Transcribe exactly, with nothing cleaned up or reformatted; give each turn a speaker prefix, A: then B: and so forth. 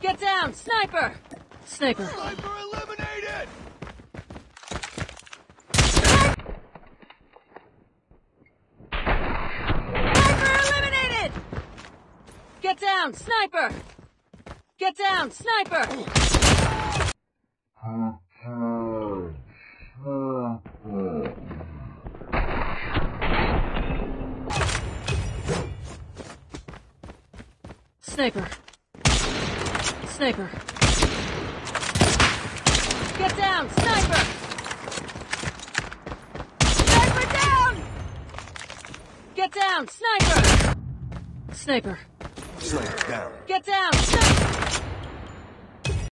A: Get down! Sniper! Sniper.
B: Sniper eliminated!
A: Sniper eliminated! Get down! Sniper! Get down! Sniper! Sniper. Sniper. Get down! Sniper! Sniper down! Get down! Sniper! Sniper.
B: Sniper down.
A: Get down! Sniper!